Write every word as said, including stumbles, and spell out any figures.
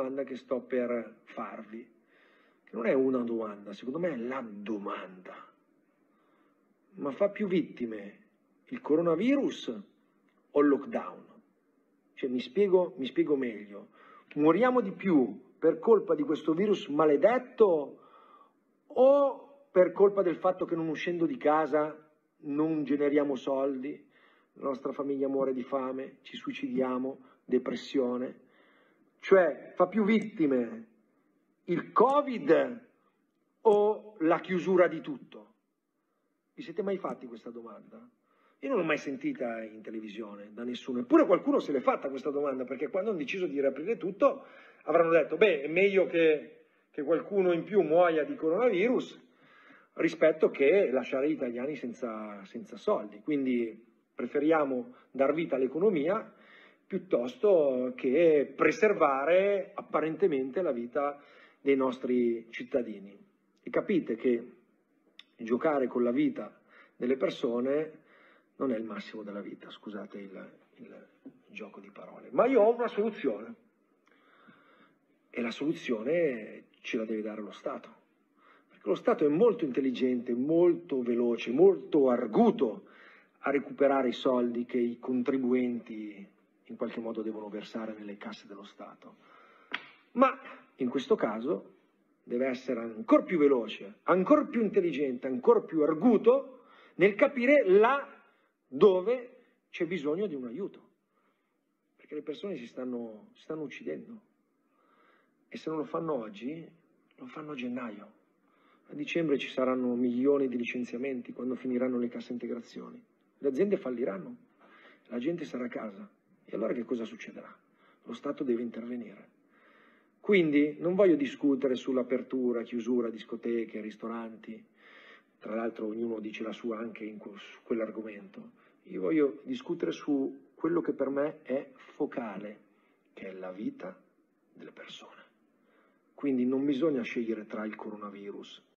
domanda che sto per farvi, che non è una domanda, secondo me è la domanda. Ma fa più vittime il coronavirus o il lockdown? Cioè, mi spiego, mi spiego meglio. Moriamo di più per colpa di questo virus maledetto o per colpa del fatto che non uscendo di casa non generiamo soldi, la nostra famiglia muore di fame, ci suicidiamo, depressione? Cioè, fa più vittime il Covid o la chiusura di tutto? Vi siete mai fatti questa domanda? Io non l'ho mai sentita in televisione da nessuno, eppure qualcuno se l'è fatta questa domanda, perché quando hanno deciso di riaprire tutto avranno detto, beh, è meglio che, che qualcuno in più muoia di coronavirus rispetto che lasciare gli italiani senza, senza soldi. Quindi preferiamo dar vita all'economia piuttosto che preservare apparentemente la vita dei nostri cittadini. E capite che giocare con la vita delle persone non è il massimo della vita, scusate il, il gioco di parole. Ma io ho una soluzione e la soluzione ce la deve dare lo Stato. Perché lo Stato è molto intelligente, molto veloce, molto arguto a recuperare i soldi che i contribuenti in qualche modo devono versare nelle casse dello Stato. Ma in questo caso deve essere ancora più veloce, ancora più intelligente, ancora più arguto nel capire là dove c'è bisogno di un aiuto. Perché le persone si stanno, si stanno uccidendo. E se non lo fanno oggi, lo fanno a gennaio. A dicembre ci saranno milioni di licenziamenti quando finiranno le casse integrazioni. Le aziende falliranno, la gente sarà a casa. E allora che cosa succederà? Lo Stato deve intervenire. Quindi non voglio discutere sull'apertura, chiusura, discoteche, ristoranti. Tra l'altro ognuno dice la sua anche in, su quell'argomento. Io voglio discutere su quello che per me è focale, che è la vita delle persone. Quindi non bisogna scegliere tra il coronavirus